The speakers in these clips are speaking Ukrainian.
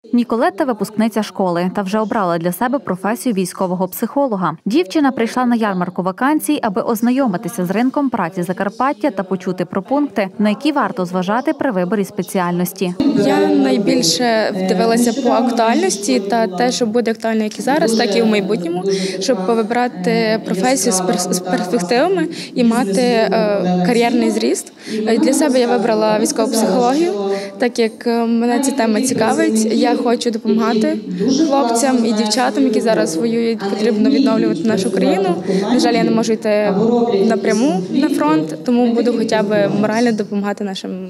Ніколетта – випускниця школи та вже обрала для себе професію військового психолога. Дівчина прийшла на ярмарку вакансій, аби ознайомитися з ринком праці Закарпаття та почути про пункти, на які варто зважати при виборі спеціальності. Я найбільше дивилася по актуальності та те, що буде актуально як і зараз, так і в майбутньому, щоб вибрати професію з перспективами і мати кар'єрний зріст. Для себе я вибрала військову психологію, так як мене ця тема цікавить. Я хочу допомагати хлопцям і дівчатам, які зараз воюють. Потрібно відновлювати нашу країну. На жаль, я не можу йти напряму на фронт, тому буду хоча б морально допомагати нашим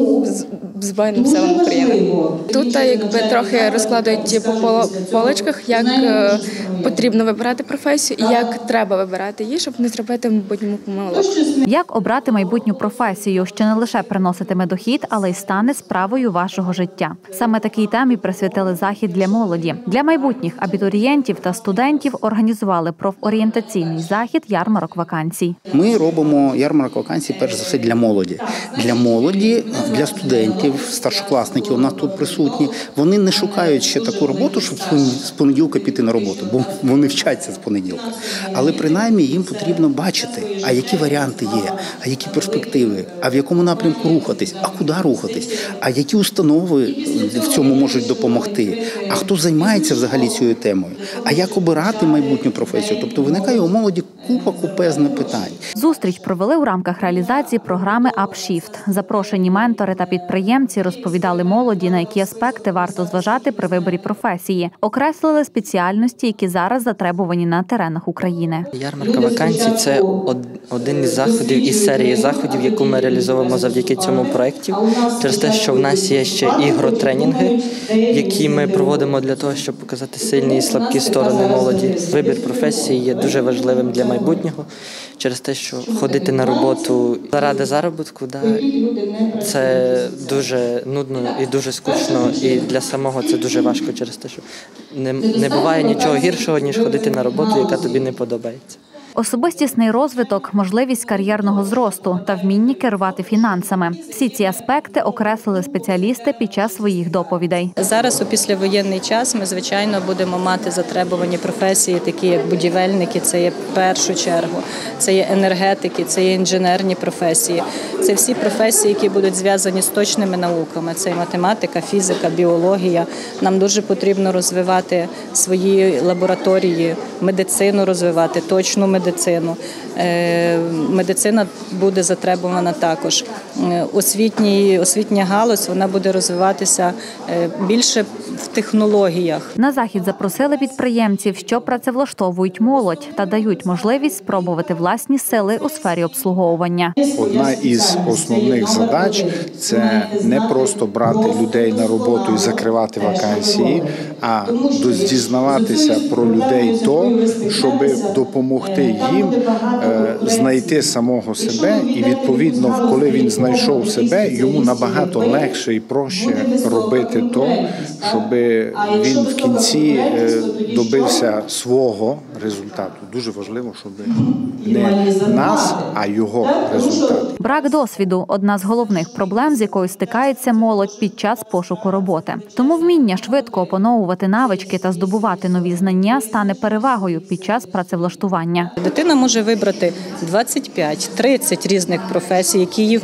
Збройним силам України. Тут якби трохи розкладають по поличках, як потрібно вибирати професію і як треба вибирати її, щоб не зробити в майбутньому помилок. Як обрати майбутню професію, що не лише приноситиме дохід, але й стане справою вашого життя? Саме такій темі присвятили захід для молоді. Для майбутніх абітурієнтів та студентів організували профорієнтаційний захід «Ярмарок вакансій». Ми робимо ярмарок вакансій, перш за все, для молоді. Для молоді, для студентів, старшокласників у нас тут присутні. Вони не шукають ще таку роботу, щоб з понеділка піти на роботу, бо вони вчаться з понеділка. Але принаймні їм потрібно бачити, а які варіанти є, а які перспективи, а в якому напрямку рухатись, а куди рухатись, а які установи в цьому можуть допомогти, а хто займається взагалі цією темою, а як обирати майбутню професію. Тобто виникає у молоді купезних питань. Зустріч провели у рамках реалізації програми «Апшіфт». Запрошені ментори та підприємці розповідали молоді, на які аспекти варто зважати при виборі професії. Окреслили спеціальності, які зараз затребувані на теренах України. Ярмарка вакансій – це один із заходів із серії заходів, яку ми реалізовуємо завдяки цьому проєкті. Через те, що в нас є ще ігротренінги, які ми проводимо для того, щоб показати сильні і слабкі сторони молоді. Вибір професії є дуже важливим для майбутнього. Через те, що ходити на роботу заради заробітку, це дуже нудно і дуже скучно, і для самого це дуже важко через те, що не буває нічого гіршого, ніж ходити на роботу, яка тобі не подобається. Особистісний розвиток, можливість кар'єрного зросту та вміння керувати фінансами. Всі ці аспекти окреслили спеціалісти під час своїх доповідей. Зараз у післявоєнний час ми, звичайно, будемо мати затребувані професії, такі як будівельники, це є в першу чергу, це є енергетики, це є інженерні професії. Це всі професії, які будуть зв'язані з точними науками. Це є математика, фізика, біологія. Нам дуже потрібно розвивати свої лабораторії, медицину розвивати, точну медицину. Медицина буде затребувана також. Освітня галузь, вона буде розвиватися більше в технологіях. На захід запросили підприємців, що працевлаштовують молодь та дають можливість спробувати власні сили у сфері обслуговування. Одна із основних задач – це не просто брати людей на роботу і закривати вакансії, а дізнаватися про людей то, щоб допомогти їм знайти самого себе і, відповідно, коли він знайшов себе, йому набагато легше і проще робити то, щоб він в кінці добився свого результату. Дуже важливо, щоб не нас, а його результат. Брак досвіду – одна з головних проблем, з якою стикається молодь під час пошуку роботи. Тому вміння швидко опановувати навички та здобувати нові знання стане перевагою під час працевлаштування. Дитина може вибрати 25-30 різних професій,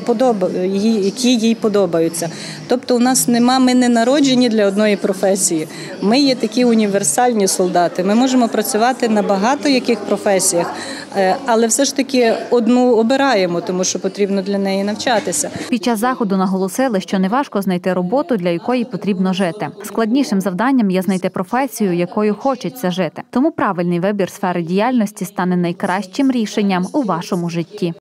які їй подобаються. Тобто ми не народжені для одної професії. Ми є такі універсальні солдати. Ми можемо працювати на багато яких професіях, але все ж таки одну обираємо, тому що потрібно для неї навчатися. Під час заходу наголосили, що неважко знайти роботу, для якої потрібно жити. Складнішим завданням є знайти професію, якою хочеться жити. Тому правильний вибір сфери діяльності стане найкращим рішенням у вашому житті.